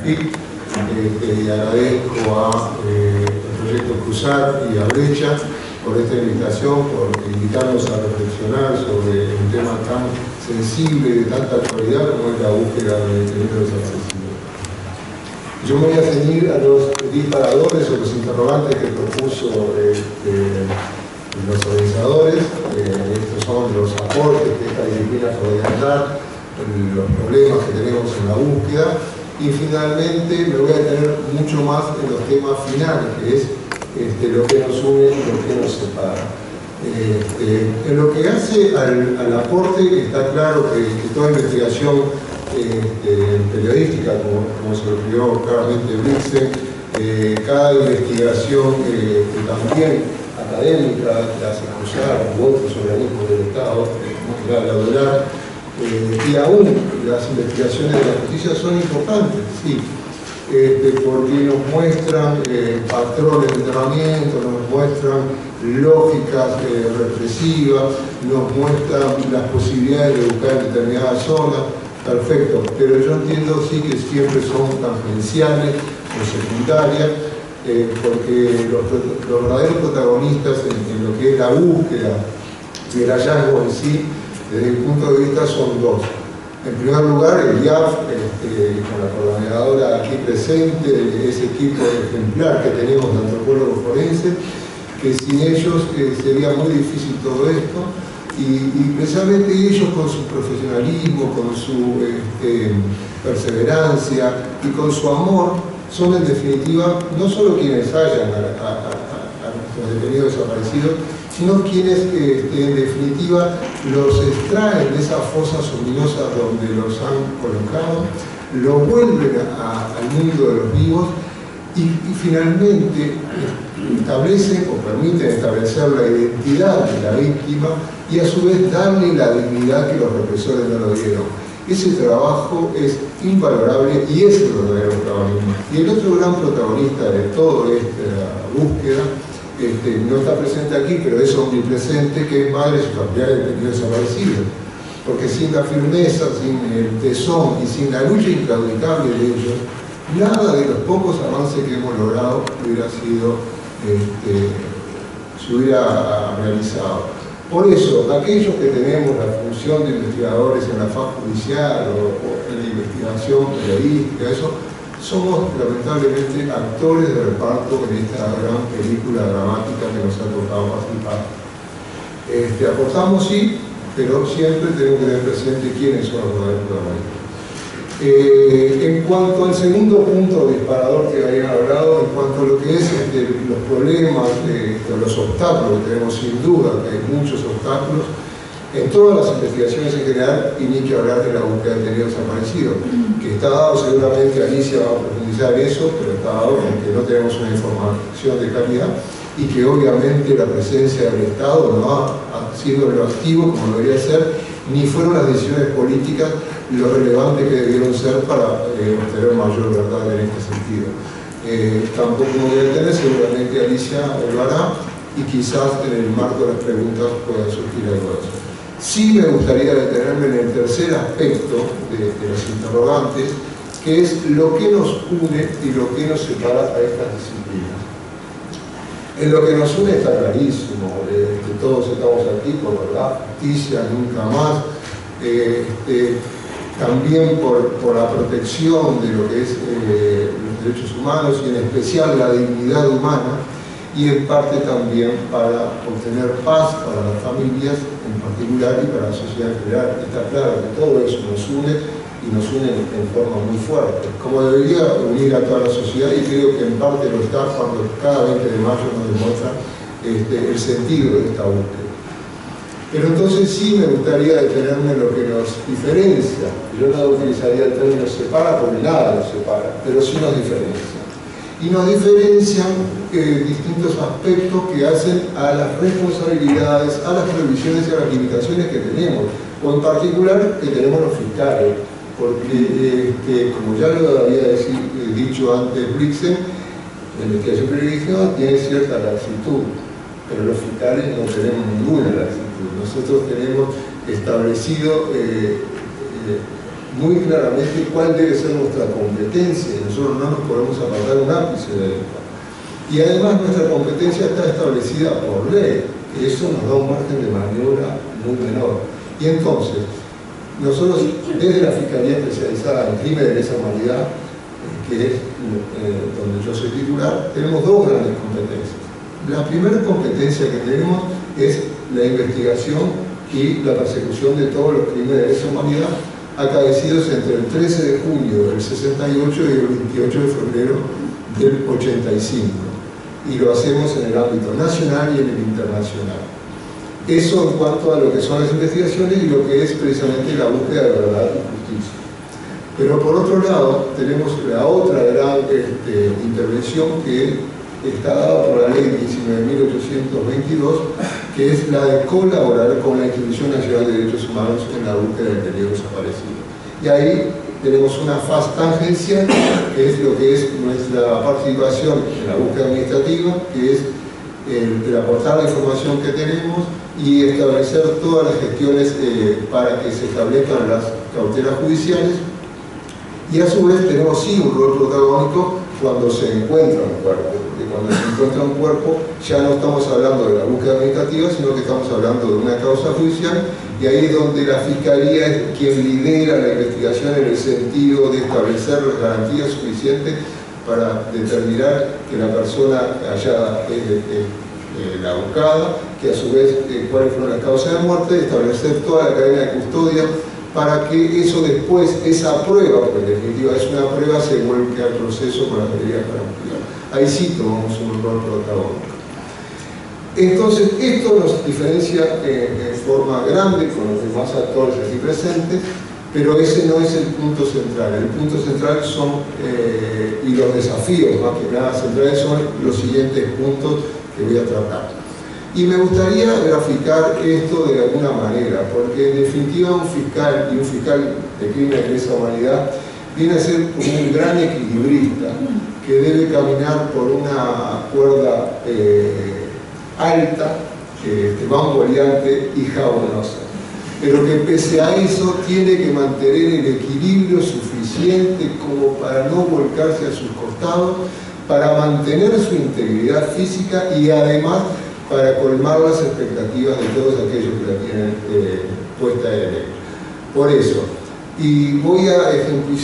Y agradezco al proyecto Cruzar y a Brecha por esta invitación, por invitarnos a reflexionar sobre un tema tan sensible y de tanta actualidad como es la búsqueda de detenidos accesibles. Yo me voy a ceñir a los disparadores o los interrogantes que propuso los organizadores. Estos son los aportes que esta disciplina podría dar, los problemas que tenemos en la búsqueda, y finalmente me voy a detener mucho más en los temas finales, que es lo que nos une y lo que nos separa. En lo que hace al aporte, está claro que toda investigación periodística, como se refirió claramente Blixen, cada investigación también académica, la hace Cruzar u otros organismos del Estado, la y aún las investigaciones de la justicia son importantes, sí, porque nos muestran patrones de entrenamiento, nos muestran lógicas represivas, nos muestran las posibilidades de buscar en determinadas zonas, perfecto, pero yo entiendo sí que siempre son tangenciales o secundarias, porque los verdaderos protagonistas en lo que es la búsqueda y el hallazgo en sí, desde mi punto de vista, son dos. En primer lugar, el IAF, con la coordinadora aquí presente, ese equipo ejemplar que tenemos de antropólogos forenses, que sin ellos sería muy difícil todo esto, y precisamente ellos con su profesionalismo, con su perseverancia y con su amor, son en definitiva no solo quienes hallan a nuestros detenidos desaparecidos, sino quienes en definitiva los extraen de esas fosas ominosas donde los han colocado, los vuelven al mundo de los vivos y finalmente establecen o permiten establecer la identidad de la víctima y a su vez darle la dignidad que los represores no lo dieron. Ese trabajo es invalorable y es el verdadero protagonismo. Y el otro gran protagonista de toda esta búsqueda no está presente aquí, pero es omnipresente, que es madres y familiares de detenidos desaparecidos. Porque sin la firmeza, sin el tesón y sin la lucha incautable de ellos, nada de los pocos avances que hemos logrado se hubiera realizado. Por eso, aquellos que tenemos la función de investigadores en la faz judicial o en la investigación periodística, eso, somos lamentablemente actores de reparto en esta gran película dramática que nos ha tocado participar. Aportamos sí, pero siempre tenemos que tener presente quiénes son los verdaderos protagonistas. En cuanto al segundo punto disparador que habían hablado, en cuanto a lo que es los problemas, los obstáculos que tenemos, sin duda que hay muchos obstáculos en todas las investigaciones en general, y ni que hablar de la búsqueda de detenidos desaparecidos, que está dado, seguramente Alicia va a profundizar eso, pero está dado porque no tenemos una información de calidad y que obviamente la presencia del Estado no ha sido lo activo como debería ser, ni fueron las decisiones políticas lo relevante que debieron ser para obtener mayor verdad en este sentido. Tampoco me voy a detener, seguramente Alicia lo hará y quizás en el marco de las preguntas pueda surgir algo de eso. Sí me gustaría detenerme en el tercer aspecto de los interrogantes, que es lo que nos une y lo que nos separa a estas disciplinas. En lo que nos une está clarísimo, que todos estamos aquí por verdad, justicia, nunca más, también por la protección de lo que es los derechos humanos y en especial la dignidad humana, y en parte también para obtener paz para las familias en particular y para la sociedad en general. Está claro que todo eso nos une y nos une en forma muy fuerte, como debería unir a toda la sociedad, y creo que en parte lo está cuando cada 20 de mayo nos demuestra el sentido de esta búsqueda. Pero entonces sí me gustaría detenerme en lo que nos diferencia. Yo no utilizaría el término separa porque nada nos separa, pero sí nos diferencia. Y nos diferencian distintos aspectos que hacen a las responsabilidades, a las prohibiciones y a las limitaciones que tenemos, o en particular que tenemos los fiscales, porque como ya lo había dicho antes Blixen, la investigación periodística tiene cierta laxitud, pero los fiscales no tenemos ninguna laxitud. Nosotros tenemos establecido muy claramente cuál debe ser nuestra competencia, y nosotros no nos podemos apartar un ápice de esto. Y además nuestra competencia está establecida por ley, y eso nos da un margen de maniobra muy menor. Y entonces, nosotros desde la Fiscalía Especializada en Crimen de Lesa Humanidad, que es donde yo soy titular, tenemos dos grandes competencias. La primera competencia que tenemos es la investigación y la persecución de todos los crímenes de lesa humanidad acaecidos entre el 13 de junio del 68 y el 28 de febrero del 85. Y lo hacemos en el ámbito nacional y en el internacional. Eso en cuanto a lo que son las investigaciones y lo que es precisamente la búsqueda de verdad y justicia. Pero por otro lado, tenemos la otra gran intervención que está dada por la ley 19.822, que es la de colaborar con la Institución Nacional de Derechos Humanos en la búsqueda del detenido desaparecido. Y ahí tenemos una fase tangencial, que es lo que es nuestra participación en la búsqueda administrativa, que es el aportar la información que tenemos y establecer todas las gestiones para que se establezcan las cautelas judiciales. Y a su vez tenemos sí un rol protagónico cuando se encuentra un cuerpo, porque cuando se encuentra un cuerpo ya no estamos hablando de la búsqueda administrativa, sino que estamos hablando de una causa judicial, y ahí es donde la Fiscalía es quien lidera la investigación en el sentido de establecer las garantías suficientes para determinar que la persona hallada es la buscada, que a su vez cuáles fueron las causas de muerte, establecer toda la cadena de custodia, para que eso después, esa prueba, porque en definitiva es una prueba, se vuelque al proceso con las medidas para ampliar. Ahí sí tomamos un rol protagónico. Entonces, esto nos diferencia en forma grande con los demás actores aquí presentes, pero ese no es el punto central. El punto central son, y los desafíos más que nada centrales, son los siguientes puntos que voy a tratar. Y me gustaría graficar esto de alguna manera, porque en definitiva un fiscal y un fiscal de crímenes de lesa humanidad viene a ser como un gran equilibrista que debe caminar por una cuerda alta, bamboleante y jabonosa, pero que pese a eso tiene que mantener el equilibrio suficiente como para no volcarse a sus costados, para mantener su integridad física y además para colmar las expectativas de todos aquellos que la tienen puesta en él. Por eso, y voy a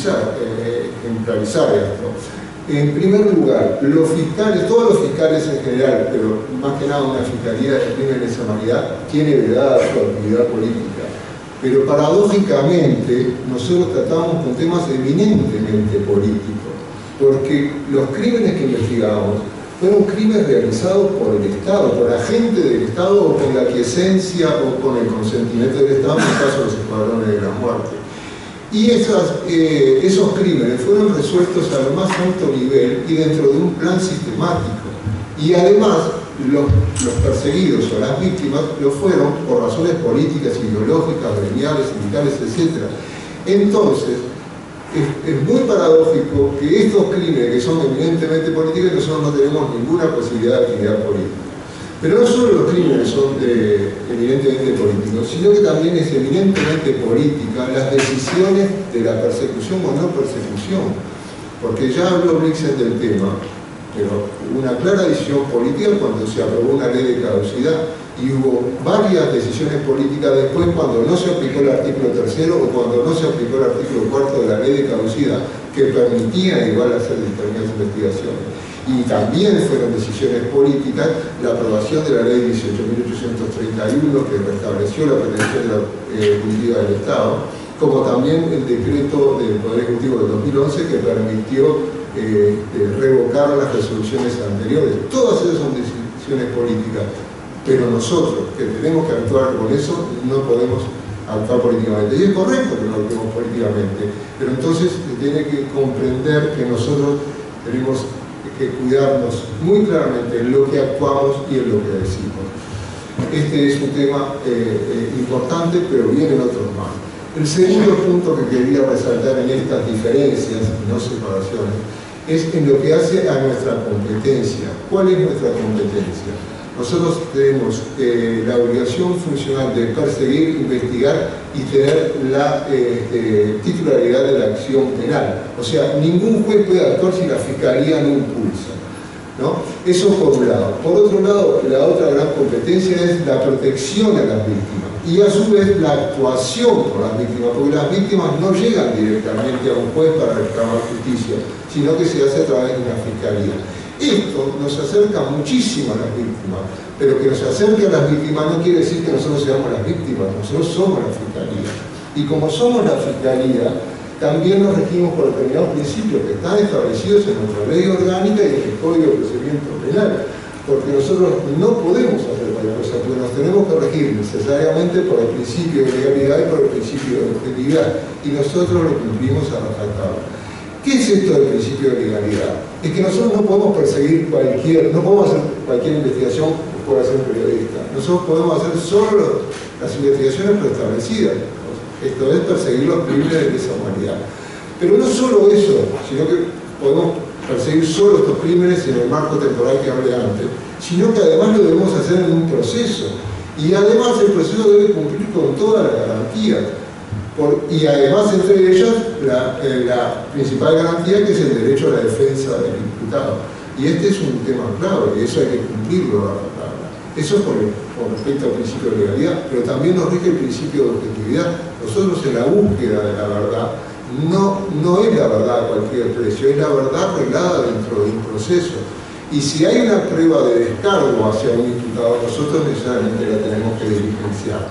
ejemplarizar esto. En primer lugar, los fiscales, todos los fiscales en general, pero más que nada una fiscalía de crímenes de lesa humanidad, tiene vedada su actividad política. Pero paradójicamente, nosotros tratamos con temas eminentemente políticos, porque los crímenes que investigamos fueron crímenes realizados por el Estado, por agentes del Estado, o con la aquiescencia o con el consentimiento del Estado, en el caso de los escuadrones de la muerte. Y esos crímenes fueron resueltos a lo más alto nivel y dentro de un plan sistemático. Y además, los perseguidos o las víctimas lo fueron por razones políticas, ideológicas, gremiales, sindicales, etc. Entonces, es muy paradójico que estos crímenes que son eminentemente políticos, nosotros no tenemos ninguna posibilidad de actividad política. Pero no solo los crímenes son eminentemente políticos, sino que también es eminentemente política las decisiones de la persecución o no persecución. Porque ya habló Blixen del tema, pero hubo una clara decisión política cuando se aprobó una ley de caducidad, y hubo varias decisiones políticas después cuando no se aplicó el artículo 3º o cuando no se aplicó el artículo 4º de la ley de caducidad, que permitían igual hacer determinadas investigaciones. Y también fueron decisiones políticas la aprobación de la ley 18.831, que restableció la pretensión de la Ejecutiva del Estado, como también el decreto del Poder Ejecutivo del 2011 que permitió revocar las resoluciones anteriores. Todas esas son decisiones políticas. Pero nosotros, que tenemos que actuar con eso, no podemos actuar políticamente. Y es correcto que no actuemos políticamente, pero entonces se tiene que comprender que nosotros tenemos que cuidarnos muy claramente en lo que actuamos y en lo que decimos. Este es un tema importante, pero vienen otros más. El segundo punto que quería resaltar en estas diferencias y no separaciones es en lo que hace a nuestra competencia. ¿Cuál es nuestra competencia? Nosotros tenemos la obligación funcional de perseguir, investigar y tener la titularidad de la acción penal. O sea, ningún juez puede actuar si la Fiscalía no impulsa, ¿no? Eso por un lado. Por otro lado, la otra gran competencia es la protección a las víctimas y a su vez la actuación por las víctimas, porque las víctimas no llegan directamente a un juez para reclamar justicia, sino que se hace a través de una Fiscalía. Esto nos acerca muchísimo a las víctimas, pero que nos acerque a las víctimas no quiere decir que nosotros seamos las víctimas, nosotros somos la Fiscalía. Y como somos la Fiscalía, también nos regimos por determinados principios que están establecidos en nuestra ley orgánica y en el Código de Procedimiento Penal, porque nosotros no podemos hacer cualquier cosa, porque nos tenemos que regir necesariamente por el principio de legalidad y por el principio de objetividad, y nosotros lo cumplimos a rajatabla. ¿Qué es esto del principio de legalidad? Es que nosotros no podemos perseguir no podemos hacer cualquier investigación que pueda hacer un periodista. Nosotros podemos hacer solo las investigaciones preestablecidas. Esto es perseguir los crímenes de lesa humanidad. Pero no solo eso, sino que podemos perseguir solo estos crímenes en el marco temporal que hablé antes, sino que además lo debemos hacer en un proceso. Y además el proceso debe cumplir con todas las garantías. Y además, entre ellas, la principal garantía, que es el derecho a la defensa del imputado. Y este es un tema clave, y eso hay que cumplirlo a rajatabla. Eso con respecto al principio de legalidad, pero también nos rige el principio de objetividad. Nosotros en la búsqueda de la verdad, no es la verdad a cualquier precio, es la verdad arreglada dentro de un proceso. Y si hay una prueba de descargo hacia un imputado, nosotros necesariamente la tenemos que diligenciar.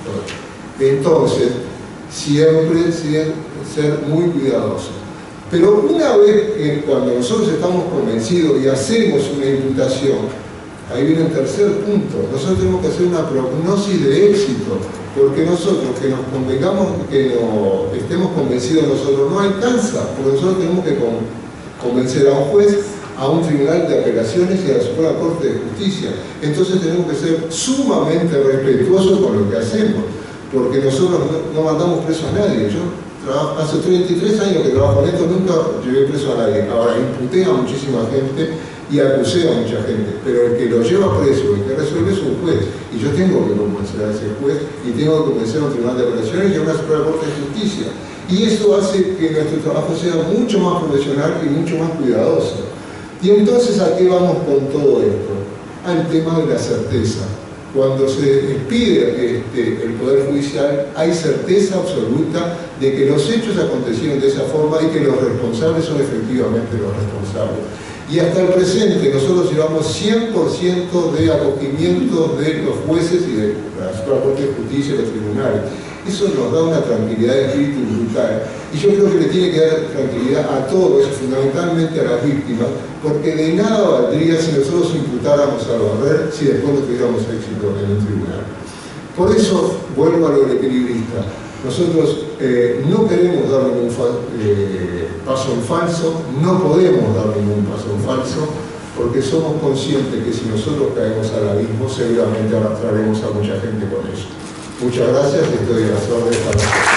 Entonces, siempre ser muy cuidadosos. Pero una vez que cuando nosotros estamos convencidos y hacemos una imputación, ahí viene el tercer punto. Nosotros tenemos que hacer una prognosis de éxito, porque nosotros que nos convengamos, que no estemos convencidos nosotros, no alcanza, porque nosotros tenemos que convencer a un juez, a un tribunal de apelaciones y a la Suprema Corte de Justicia. Entonces tenemos que ser sumamente respetuosos con lo que hacemos, porque nosotros no mandamos preso a nadie. Yo hace 33 años que trabajo en esto, nunca llevé preso a nadie. Ahora, imputé a muchísima gente y acusé a mucha gente, pero el que lo lleva preso, el que resuelve es un juez, y yo tengo que convencer a ese juez, y tengo que convencer a un tribunal de apelaciones y a una Suprema Corte de Justicia. Y eso hace que nuestro trabajo sea mucho más profesional y mucho más cuidadoso. Y entonces, ¿a qué vamos con todo esto? Al tema de la certeza. Cuando se pide el Poder Judicial, hay certeza absoluta de que los hechos acontecieron de esa forma y que los responsables son efectivamente los responsables. Y hasta el presente nosotros llevamos 100% de acogimiento de los jueces y de la Suprema Corte de Justicia y los tribunales. Eso nos da una tranquilidad de espíritu brutal. Y yo creo que le tiene que dar tranquilidad a todos, fundamentalmente a las víctimas, porque de nada valdría si nosotros imputáramos a Barrer si después no tuviéramos éxito en un tribunal. Por eso, vuelvo a lo del equilibrista. Nosotros no queremos dar ningún paso en falso, no podemos dar ningún paso en falso, porque somos conscientes que si nosotros caemos al abismo, seguramente arrastraremos a mucha gente con eso. Muchas gracias y estoy a las órdenes para